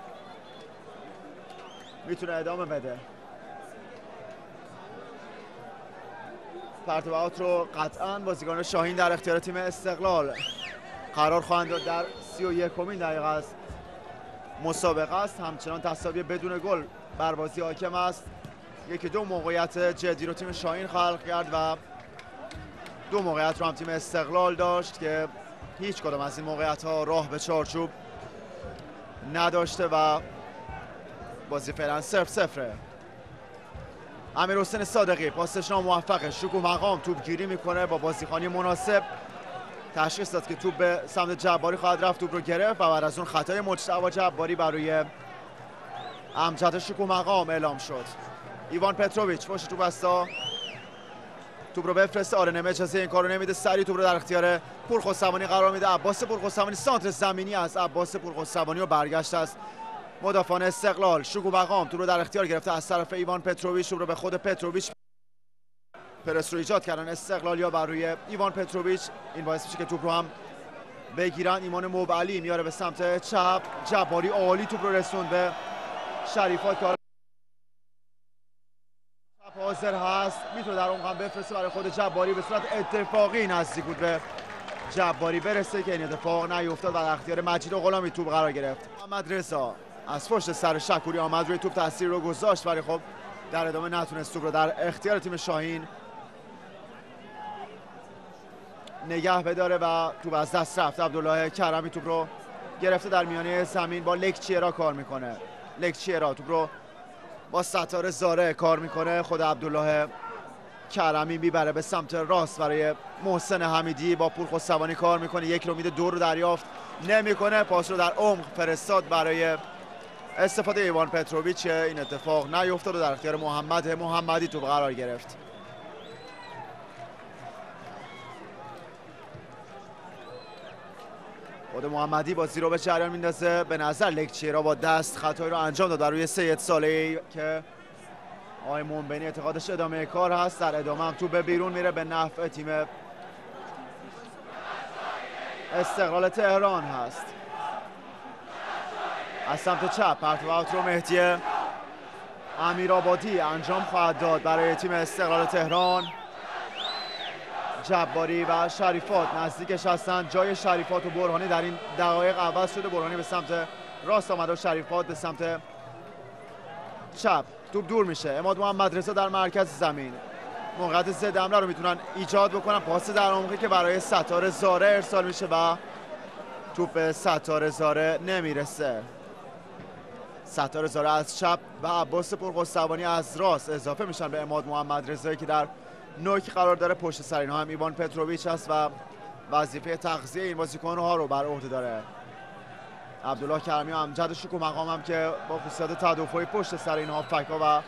میتونه ادامه بده. پرتبات رو قطعا بازیکن شاهین در اختیار تیم استقلال قرار خواهند داد. در 31مین دقیقه از مسابقه است. همچنان تساوی بدون گل بر بازی حاکم است. یکی دو موقعیت جدی رو تیم شاهین خلق کرد و دو موقعیت رو هم تیم استقلال داشت که هیچ کدام از این موقعیت ها راه به چارچوب نداشته و بازی فعلا 0-0. امیرحسین صادقی پاسش ناموفقه، شکوه مقام توپ گیری میکنه، با بازیخوانی مناسب تشخیص داد که توپ به سمت جباری خواهد رفت، توپ رو گرفت و بعد از اون خطای مجتبی جباری برای امجد شکوه مقام اعلام شد. ایوان پتروویچ پشت توپ استا، توپ رو بفرسته. آرنم اجازه این کارو نمیده، سری توپ رو در اختیار پورخسروانی قرار میده. عباس پورخسروانی، سانتر زمینی از عباس پورخسروانی و برگشت از مدافعان استقلال. شکوه مقام توپ رو در اختیار گرفته از طرف ایوان پتروویچ، توپ رو به خود پتروویچ پرس رو ایجاد کردن استقلالیا بر روی ایوان پتروویچ. این باعث میشه که توپ رو هم بگیرن. ایمان موبلی میاره به سمت چپ، جباری عالی توپ رو رسوند به شریفات که حاضر هست، میتونه در عمق هم بفرسته برای خود جباری. به صورت اتفاقی نزدیک بود به جباری برسه که این اتفاق نیفتاد و در اختیار مجید غلامی توپ قرار گرفت. محمد رضا از پشت سر شکوری آمد، روی توپ تاثیر رو گذاشت ولی خب در ادامه نتونست توپ رو در اختیار تیم شاهین نگه بداره و توپ از دست رفت. عبدالله کرمی توپ رو گرفته در میانه زمین، با لکچیرا کار میکنه. لکچیرا توپ رو با ستاره زاره کار میکنه. خود عبدالله کرمی میبره به سمت راست برای محسن حمیدی، با پورخسروانی کار میکنه، یک رو میده، دو رو دریافت نمیکنه، پاس رو در عمق فرستاد برای استفاده ایوان پتروویچ. این اتفاق نیفتاد و در اختیار محمد محمدی توپ قرار گرفت. خود محمدی بازی رو به جریان میندازه. به نظر لکچیرا با دست خطایی رو انجام داد در روی سید صالحی که آقای منبنی اعتقادش ادامه کار هست. در ادامه هم تو به بیرون میره به نفع تیم استقلال تهران هست. از سمت چپ پرتبات رو مهدی امیرآبادی انجام خواهد داد برای تیم استقلال تهران. جباری و شریفات نزدیکش هستن. جای شریفات و برهانی در این دقایق عوض شده. برهانی به سمت راست آمده و شریفات به سمت چپ. توپ دور میشه. عماد محمد رضا در مرکز زمین. موقعیت ضد حمله رو میتونن ایجاد بکنن. پاس در عمقی که برای ستاره زاره ارسال میشه و توپ به ستاره زاره نمیرسه. ستاره زاره از چپ و عباس پورخسروانی از راست اضافه میشن به عماد محمد رضایی که در نوک قرار داره. پشت سر اینها هم ایوان پتروویچ هست و وظیفه تغذیه این بازیکن‌ها رو بر عهده داره. عبدالله کرمی و امجد شکوه مقام هم که با خصوصیات تدافعی پشت سر اینها فکا و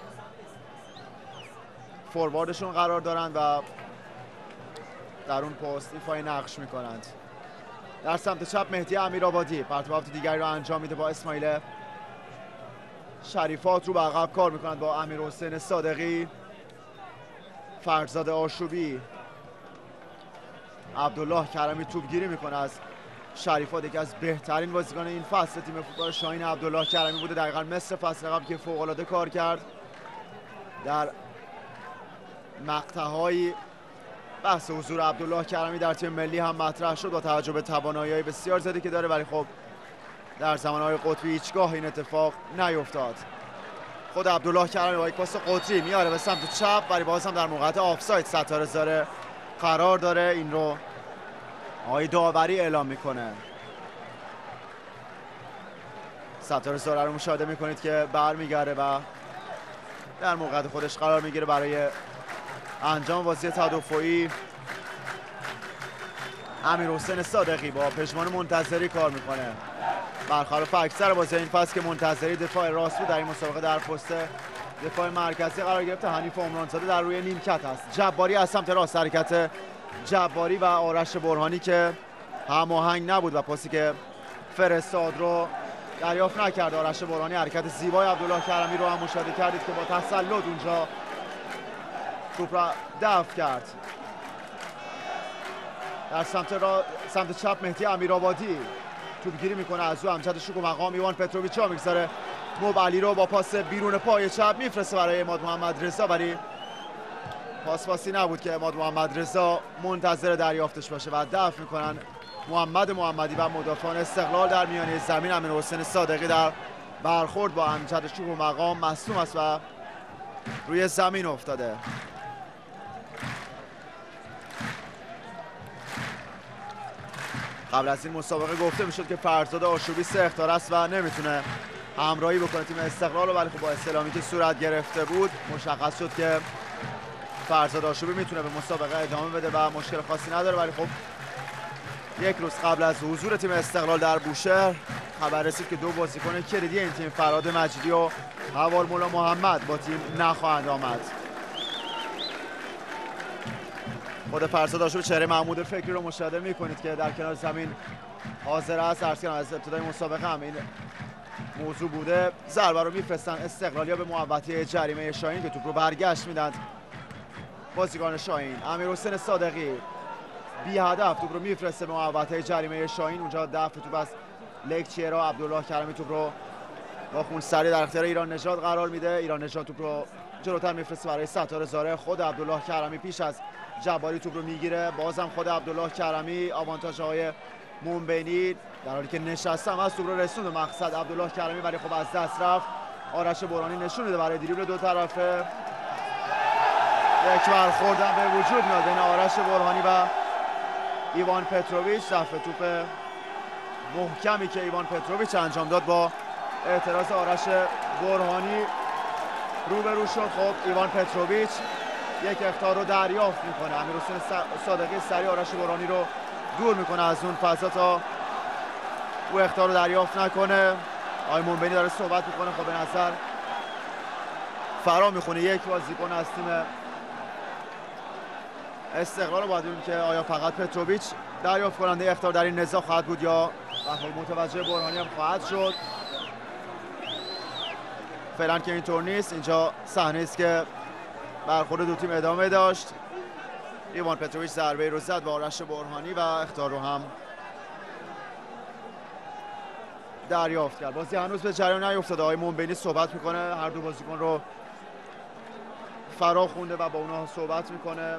فورواردشون قرار دارند و در اون پست ایفای نقش میکنند. در سمت چپ مهدی امیرآبادی پرتبات دیگری رو انجام میده با اسماعیل شریفات رو به عقب کار میکنند با امیرحسین صادقی، فرزاد آشوبی. عبدالله کرمی توپگیری میکنه از شریفات، یکی از بهترین بازیکن این فصل تیم فوتبال شاهین عبدالله کرمی بوده، دقیقاً مثل فصل قبل که فوق‌العاده کار کرد. در مقطع‌های بحث حضور عبدالله کرمی در تیم ملی هم مطرح شد با توجه به توانایی‌های بسیار زیادی که داره، ولی خب در زمانهای قطبی هیچگاه این اتفاق نیفتاد. خود عبدالله کرمی با یک پاس قطری میاره به سمت چپ، ولی باز هم در موقعیت آفساید ستاره زاره قرار داره. این رو آقای داوری اعلام میکنه. ستاره زاره رو مشاهده میکنید که برمیگرده و در موقعیت خودش قرار میگیره برای انجام بازی تدافعی. امیرحسین صادقی با پژمان منتظری کار میکنه. برخلاف اکثر بازی این فصل که منتظری دفاع راست بود، در این مسابقه در پست دفاع مرکزی قرار گرفته. حنیف عمرانزاده در روی نیمکت است. جباری از سمت راست، حرکت جباری و آرش برهانی که هماهنگ نبود و پاسی که فرستاد رو دریافت نکرد. آرش برهانی حرکت زیبای عبدالله کرمی رو هم مشاهده کردید که با تسلط اونجا توپ را دفع کرد. در سمت چپ مهدی امیرآبادی توپگیری میکنه، از او امجد شوک و مقام ایوان پتروویچ ها میگذاره. موبعلی رو با پاس بیرون پای چپ میفرسته برای عماد محمد رضا، ولی پاسی نبود که عماد محمد رضا منتظر دریافتش باشه و دفع میکنن محمد محمدی و مدافعان استقلال در میانه زمین. امیرحسین صادقی در برخورد با امجد شوک و مقام مصدوم است و روی زمین افتاده. قبل از این مسابقه گفته میشد که فرزاد آشوبی 3 اخطار است و نمیتونه همراهی بکنه تیم استقلال، ولی خب با استعلامی که صورت گرفته بود مشخص شد که فرزاد آشوبی میتونه به مسابقه ادامه بده و مشکل خاصی نداره. ولی خب یک روز قبل از حضور تیم استقلال در بوشهر خبر رسید که 2 بازیکن کلیدی این تیم، فراد مجیدی و حوالمولا محمد، با تیم نخواهند آمد. خود فرزاد آشوبی چهره محمود فکری رو مشاهده میکنید که در کنار زمین حاضر است. عرض کردم از ابتدای مسابقه هم این موضوع بوده. ضربه رو میفرستن استقلالیا به محوطه جریمه شاهین که توپ رو برگشت میدن بازیکن شاهین. امیرحسین صادقی بی هدف توپ رو میفرسته به محوطه جریمه شاهین، اونجا دفع توپ از لکچیرا. عبدالله کرمی توپ رو با خونسردی در اختیار ایران نژاد قرار میده. ایران نژاد توپ رو جلوتر میفرسته برای ستاره زاره. خود عبدالله کرمی پیش از جباری توپ رو میگیره. بازم خود عبدالله کرمی، آوانتاژ های مومبینی در حالی که نشستم از توپ رو رسوند به مقصد عبدالله کرمی، ولی خب از دست رفت. آرش برهانی نشون میده برای دریبل دو طرفه. یک برخوردن به وجود میاد بین آرش برهانی و ایوان پتروویچ. دفع توپ محکمی که ایوان پتروویچ انجام داد با اعتراض آرش برهانی روبرو شد. خب ایوان پتروویچ یک اخطار رو دریافت میکنه. امیرحسین صادقی سریع آرش برهانی رو دور میکنه از اون فضا تا او اخطار رو دریافت نکنه. آقای مومبینی داره صحبت میکنه. خب به نظر فرا میخونه یک بازیکن از تیم استقلال رو. باید ببینیم که آیا فقط پتروویچ دریافت کننده اخطار در این نزاع خواهد بود یا متوجه برهانی هم خواهد شد. فعلا که اینطور نیست. اینجا صحنه است که برخورد دو تیم ادامه داشت. ایوان پتروویچ ضربه رو زد به آرش برهانی و اخطار رو هم دریافت کرد. بازی هنوز به جریان نیفتاده. آقای مومبینی صحبت میکنه، هر دو بازیکن رو فرا خونده و با اونها صحبت میکنه.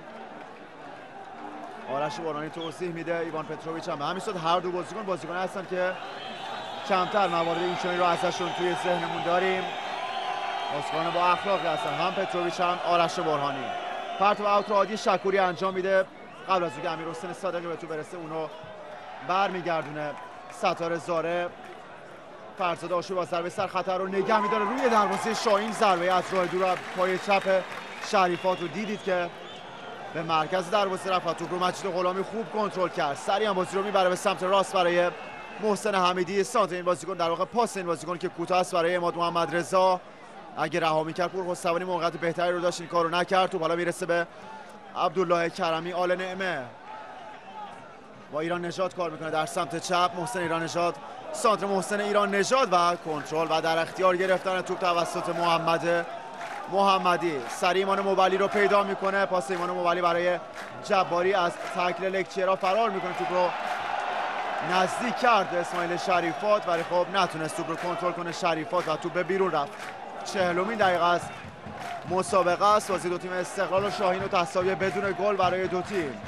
آرش برهانی توضیح میده، ایوان پتروویچ هم همینطور. هر دو بازیکن هستن که کمتر موارد اینچنینی رو ازشون توی ذهنمون داریم. بازیکن با اخلاقی هستن، هم پتروویچ هم آرش برهانی. پرتو اوت رو عادی شکوری انجام میده قبل از اینکه امیرحسین صادقی به تو برسه اونو برمیگردونه. ستاره زاره. فرزاد آشوبی با ضربه سر خطر رو نگه میداره روی دروازه شاهین. ضربه از راه دور پای چپ شریفات رو دیدید که به مرکز دروازه رفت. توپ رو مجید غلامی خوب کنترل کرد. سریع هم بازی رو میبره به سمت راست برای محسن حمیدی. سانت این بازیکن، در واقع پاس این بازیکن که کوتاه است برای عماد محمد رضا. اگه رها میکرد پورخسروانی موقعیت بهتری رو داشت، این کارو نکرد. توپ حالا میرسه به عبدالله کرمی. آل نعمه با ایران نژاد کار میکنه در سمت چپ. محسن ایران نژاد، سانتر محسن ایران نژاد و کنترل و در اختیار گرفتن توپ توسط محمد محمدی. سریع ایمان موبعلی رو پیدا میکنه. پاس ایمان موبعلی برای جباری از تکل لکچیرا فرار میکنه. توپ رو نزدیک کرد اسماعیل شریفات، ولی خب نتونست توپ رو کنترل کنه شریفات و توپ به بیرون رفت. 40مین دقیقه است مسابقه است. بازی دو تیم استقلال و شاهین و تساوی بدون گل برای دو تیم.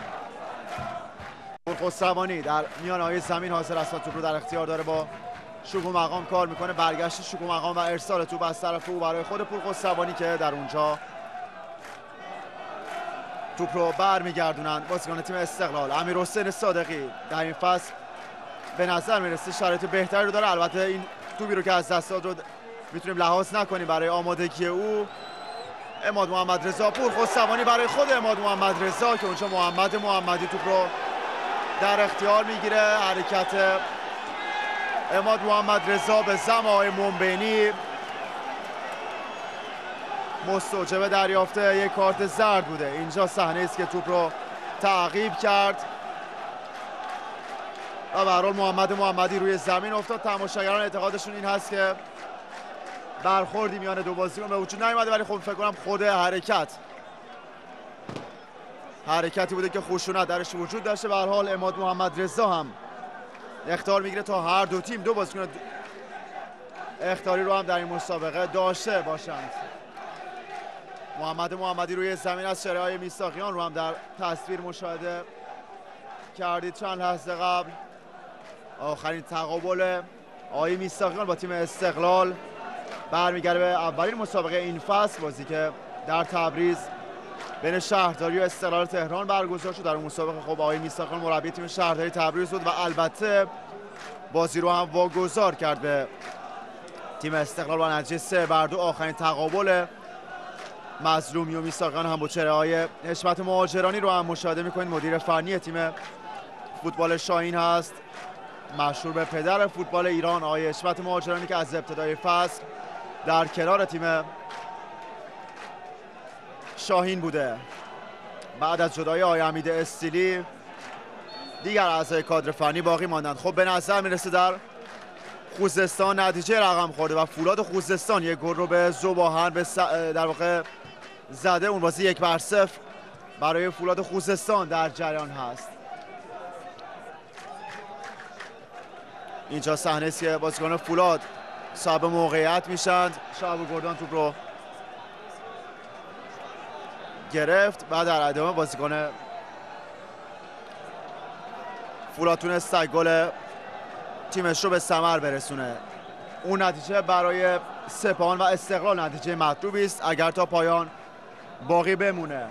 خسروانی در میانه زمین حاضر است و توپ رو در اختیار داره، با شکوه مقام کار میکنه. برگشت شکوه مقام و ارسال توپ از طرف او برای خود پور خسروانی که در اونجا توپ رو برمیگردونن بازیکن تیم استقلال. امیرحسین صادقی در این فصل به نظر میرسه شرایط بهتری رو داره. البته این توپی رو که از دست داد رو میتونیم لحاظ نکنیم برای آمادگی او. عماد محمد رضا، پور خسروانی برای خود عماد محمد رضا که اونجا محمد محمدی توپ رو در اختیار میگیره. حرکت عماد محمد رضا به زم آقای منبینی مستوجب دریافت یک کارت زرد بوده. اینجا صحنه است که توپ رو تعقیب کرد و به هر حال محمد محمدی روی زمین افتاد. تماشاگران اعتقادشون این هست که برخوردی میان دو بازیکن به وجود نیامده، ولی خب فکر کنم خود حرکتی بوده که خشونت درش وجود داشته. به هر حال عماد محمد رضا هم اخطار میگیره تا هر دو تیم دو بازیکن اخطاری رو هم در این مسابقه داشته باشند. محمد محمدی روی زمین از شریعه میساقیان رو هم در تصویر مشاهده کردید چند لحظه قبل. آخرین تقابل آقای میساقیان با تیم استقلال برمیگرده به اولین مسابقه این فصل، بازی که در تبریز بین شهرداری و استقلال تهران برگزار شد. در اون مسابقه خب آقای میساقیان مربی تیم شهرداری تبریز بود و البته بازی رو هم واگذار کرد به تیم استقلال با نتیجه 3-2. آخرین تقابل مظلومی و میساقیان هم با چهره‌های حشمت مهاجرانی رو هم مشاهده می‌کنید. مدیر فنی تیم فوتبال شاهین هست، مشهور به پدر فوتبال ایران آقای حشمت مهاجرانی که از ابتدای فصل در کنار تیم شاهین بوده. بعد از جدایی آقای حمید استیلی دیگر اعضای کادر فنی باقی ماندند. خب به نظر میرسه در خوزستان نتیجه رقم خورده و فولاد خوزستان یک گل رو به ذوب‌آهن در واقع زده. اون بازی 1-0 برای فولاد خوزستان در جریان هست. اینجا صحنه است که بازیکن فولاد صاحب موقعیت میشند. شعب گردان توپ رو گرفت و در ادامه بازیکن فولاد تونست گل تیمش رو به ثمر برسونه. اون نتیجه برای سپاهان و استقلال نتیجه مطلوبی است اگر تا پایان باقی بمونه.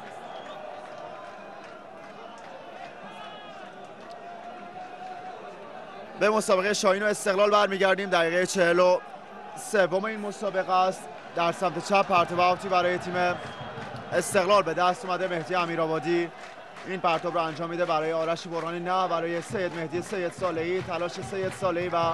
به مسابقه شاهین و استقلال برمیگردیم. دقیقه 43 این مسابقه است. در سمت چپ پرتاب آفتی برای تیم استقلال به دست اومده. مهدی امیرآبادی این پرتاب رو انجام میده برای آرش برهانی، نه برای سید مهدی سید صالحی. تلاش سید صالحی و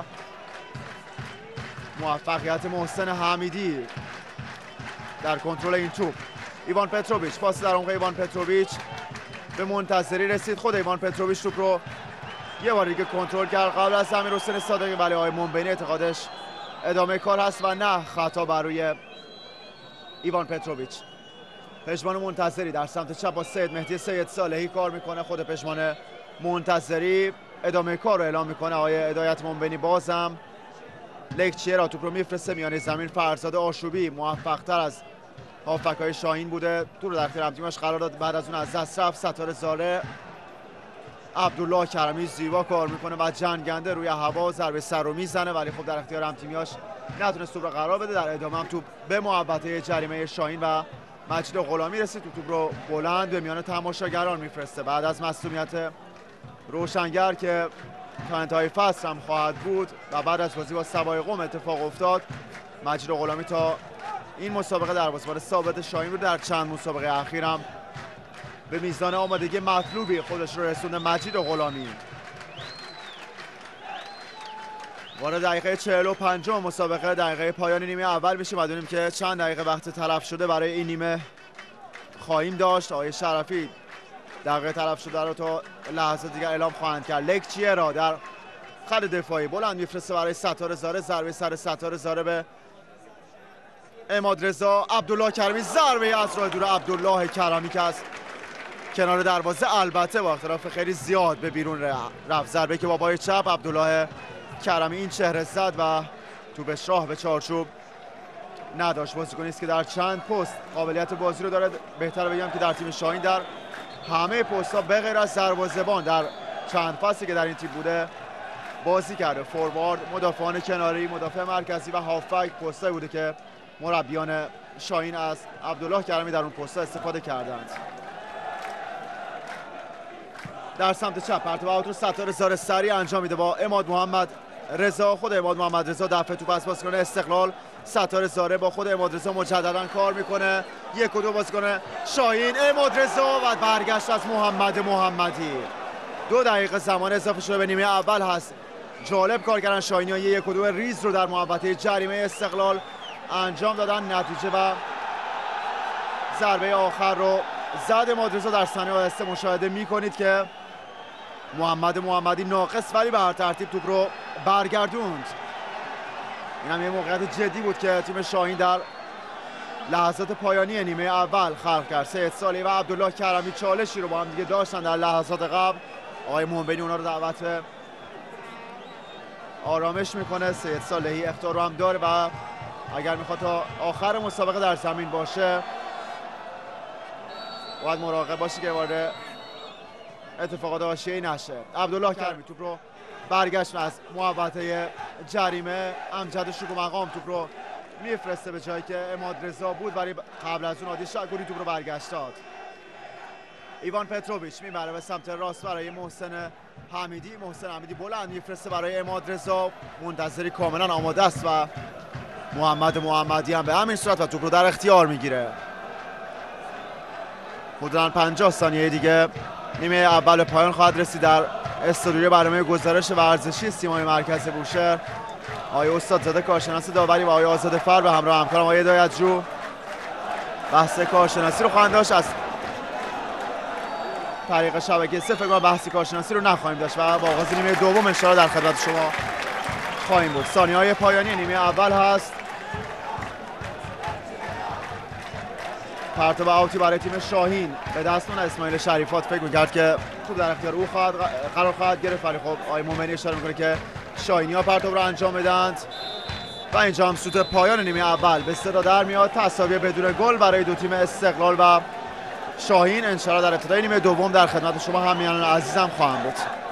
موفقیت محسن حمیدی در کنترل این توپ. ایوان پتروویچ، پاس در عمق ایوان پتروویچ به منتظری رسید. خود ایوان پتروویچ توپ رو یه بار دیگه کنترل کرد قبل از امیرحسین صادقی، ولی آقای منبینی اعتقادش ادامه کار هست و نه خطا برای ایوان پتروویچ. پشمان منتظری در سمت چپ با سید مهدی سید صالحی کار میکنه. خود پشمان منتظری ادامه کار رو اعلام میکنه. آقای هدایت منبینی بازم لکچیرا توپ رو میفرسته میانه زمین. فرزاد آشوبی موفق‌تر از هافبک‌های شاهین بوده، توپ رو در اختیار هم‌تیمش قرار داد. بعد از اون از دست رفت. ستاره زاره. عبدالله کرمی زیبا کار میکنه و جنگنده روی هوا ضربه سر رو میزنه، ولی خب در اختیار هم‌تیمیاش نتونست توپ رو قرار بده. در ادامه هم توپ به محوطه جریمه شاهین و مجید غلامی رسید. توپ رو بلند به میان تماشاگران میفرسته. بعد از مصدومیت روشنگر که تا انتهای فصل هم خواهد بود و بعد از بازی با سوای قم اتفاق افتاد، مجید غلامی تا این مسابقه دروازه‌بان ثابت شاهین رو در چند مسابقه اخیر هم به میزان آمادگی مطلوبی خودش رو رسونده. مجید غلامی وارد دقیقه 45 مسابقه، دقیقه پایان نیمه اول میشیم. بدونیم که چند دقیقه وقت تلف شده برای این نیمه خواهیم داشت. آقای شرفی دقیقه تلف شده رو تا لحظه دیگر اعلام خواهند کرد. لکچیرا در خط دفاعی بلند میفرسته برای ستاره زاره. ضربه سر ستاره زاره به عماد رضا. عبدالله کرمی ضربه از راه دور عبدالله کرمی که از کنار دروازه البته با اختلاف خیلی زیاد به بیرون رفت. ضربه که با پای چپ عبدالله کرمی این چهره زد و توپش راه به چارچوب نداشت. بازیکنی است که در چند پست قابلیت بازی رو داره. بهتره بگم که در تیم شاهین در همه پست‌ها به غیر از دروازه‌بان در چند فصلی که در این تیم بوده بازی کرده. فوروارد، مدافعان کناری، مدافع مرکزی و هافبک پستایی بوده که مربیان شاهین از عبدالله کرمی در اون پست‌ها استفاده کردند. در سمت چپ پرتاب اوت رو ستاره زاره سریع انجام میده با عماد محمد رضا. خود عماد محمد رضا دفع توپ از بازیکن استقلال. ستاره زاره با خود عماد رضا مجددا کار میکنه. 1 و 2 بازیکن شاهین، عماد رضا و برگشت از محمد محمدی. 2 دقیقه زمان اضافه شده به نیمه اول هست. جالب کار کردن شاهینی‌ها، 1 و 2 ریز رو در محوطه جریمه استقلال انجام دادن. نتیجه و ضربه آخر رو زد عماد رضا. در ثانیه آهسته مشاهده میکنید که محمد محمدی ناقص ولی به هر ترتیب توپ رو برگردوند. این هم یه موقعیت جدی بود که تیم شاهین در لحظات پایانی نیمه اول خلق کرد. سید صالحی و عبدالله کرمی چالشی رو با هم دیگه داشتن در لحظات قبل. آقای منبینی اونا رو دعوت به آرامش میکنه. سید صالحی اخطار رو هم داره و اگر میخواد تا آخر مسابقه در زمین باشه باید مراقب باشه که وارد اتفاقات حاشیه‌ای نشه. عبدالله کرمی توپ رو برگشت از محوطه جریمه. امجد شوک و مقام توپ رو میفرسته به جایی که عماد رضا بود ولی قبل از اون عادی شکوری توپ رو برگشت داد. ایوان پتروویچ میبره به سمت راست برای محسن حمیدی. محسن حمیدی بلند میفرسته برای عماد رضا. منتظری کاملا آماده است و محمد محمدی هم به همین صورت و توپ رو در اختیار میگیره. حدوداً 50 ثانیه دیگه نیمه اول پایان خواهد رسید. در استودیوی برنامه گزارش ورزشی سیمای مرکز بوشهر آقای استاد زاده کارشناس داوری و آقای آزاد فر به همراه همکارم آقای هدایت‌جو بحث کارشناسی رو خواهند داشت. از طریق شبکه 3 فکر کنم بحث کارشناسی رو نخواهیم داشت و با آغاز نیمه دوم ان شاءالله در خدمت شما خواهیم بود. ثانیه‌های پایانی نیمه اول هست. پرتاب اوتی برای تیم شاهین به دست من اسماعیل شریفات فکر می‌کرد که توپ در اختیار او قرار خواهد گرفت ولی خب آقای مومنی اشاره می‌کنه که شاهینی‌ها پرتاب رو انجام بدند و اینجا هم سوت پایان نیمه اول به صدا در میاد. تساوی بدون گل برای دو تیم استقلال و شاهین. ان شاءالله در ابتدای نیمه دوم در خدمت شما همیهنان عزیزم خواهم بود.